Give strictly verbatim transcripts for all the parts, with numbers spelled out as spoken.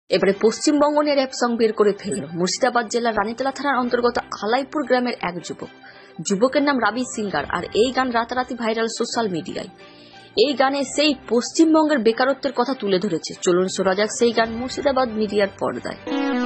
এবারে পশ্চিমবঙ্গ নিয়ে rap song বের করে ফেলল মুর্শিদাবাদ জেলার রানীতলা থানার অন্তর্গত আলাইপুর গ্রামের এক যুবক। যুবকের নাম রাবি সিঙ্গার, আর এই গান রাতারাতি ভাইরাল সোশ্যাল মিডিয়ায়। এই গানে সেই পশ্চিমবঙ্গের বেকারত্বের কথা তুলে ধরেছে। চলুন শোনা যাক সেই গান মুর্শিদাবাদ মিডিয়ার পর্দায়।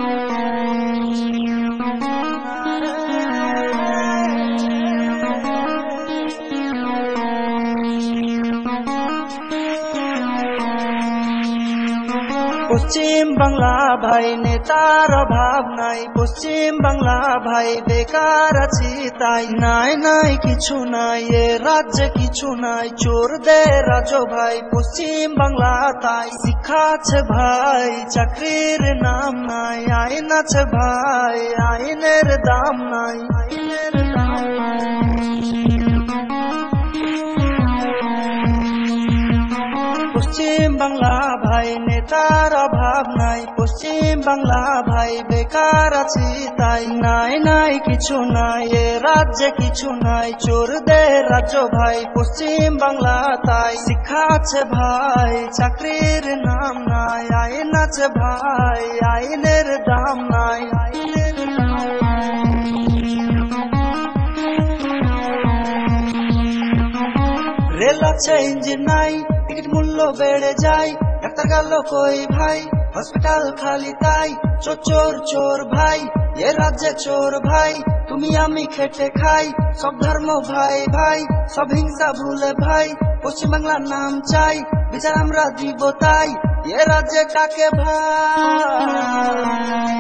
পশ্চিম বাংলা ভাই নেতার অভাব নাই, পশ্চিম বাংলা ভাই বেকার আছি তাই। নাই নাই কিছু নাই এ রাজ্যে, কিছু নাই চোরদের রাজ ভাই পশ্চিম বাংলা তাই। শিক্ষা আছে ভাই চাকরির নাম নাই, আইন আছে ভাই আইনের দাম নাই, আইনের দাম নাই। পশ্চিম বাংলা ভাই নেতার অভাব নাই, পশ্চিম বাংলা ভাই বেকার আছি তাই। নাই নাই কিছু নাই এ রাজ্যে, কিছু নাই চোরদের রাজ্য ভাই পশ্চিম বাংলা তাই। শিক্ষা আছে ভাই চাকরির নাম নাই, আইন আছে ভাই আইনের দাম নাই, আইনের দাম নাই। রেল আছে ইঞ্জিন নাই, টিকিট মূল্য বেড়ে যায়, ডাক্তার গেল কই ভাই হসপিটাল খালি তাই। চোর চোর চোর ভাই এ রাজ্যে চোর ভাই, তুমি আমি খেটে খাই সব ধর্ম ভাই ভাই, সব হিংসা ভুলে ভাই পশ্চিম বাংলার নাম চাই, বিচার আমরা দিব তাই এ রাজ্যে কাকে ভাই।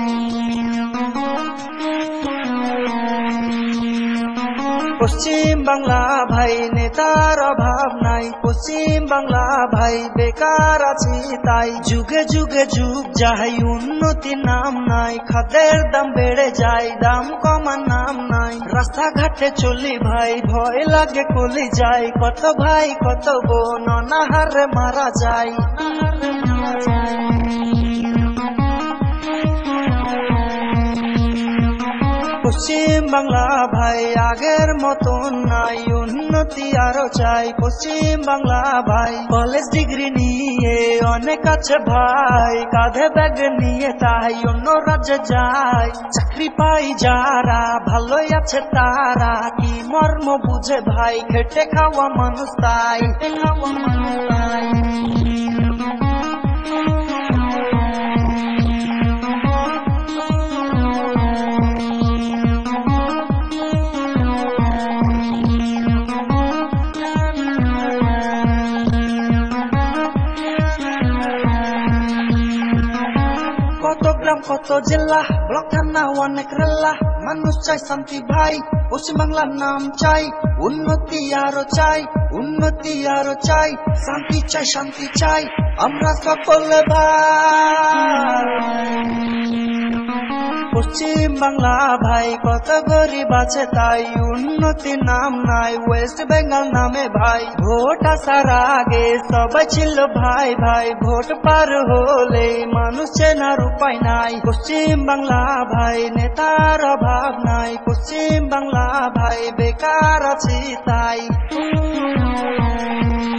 পশ্চিম বাংলা ভাই নেতার অভাব নাই, পশ্চিম বাংলা ভাই বেকার আছি তাই। যুগে যুগে যুগ যাই উন্নতি নাম নাই, খাদ্যের দাম বেড়ে যায় দাম কমার নাম নাই। রাস্তাঘাটে চলি ভাই ভয় লাগে কলি যায়, কত ভাই কত বোন অনাহারে মারা যায়, অনাহারে মারা যায়। পশ্চিম বাংলা ভাই আগের মতন নাই, উন্নতি আরো চাই পশ্চিম বাংলা ভাই। কলেজ ডিগ্রি নিয়ে অনেক আছে ভাই, কাঁধে ব্যাগ নিয়ে তাই অন্য রাজ্যে যায়। চাকরি পাই যারা ভালোই আছে তারা, কি মর্ম বুঝে ভাই খেটে খাওয়া মানুষ তাই, খেটে খাওয়া মানুষ তাই। কত গ্রাম কত জেলা ব্লক থানা অনেক রেলা, মানুষ চাই শান্তি ভাই পশ্চিম বাংলার নাম চাই। উন্নতি আরো চাই, উন্নতি আরো চাই, শান্তি চাই শান্তি চাই আমরা সকলে ভাই। পশ্চিম বাংলা ভাই কত গরিব আছে তাই, উন্নতি নাম নাই ওয়েস্ট বেঙ্গল নামে ভাই। ভোট আসার আগে সবাই ছিল ভাই ভাই, ভোট পার হলে মানুষ চেনার উপায় নাই। পশ্চিম বাংলা ভাই নেতার অভাব নাই, পশ্চিম বাংলা ভাই বেকার আছি তাই।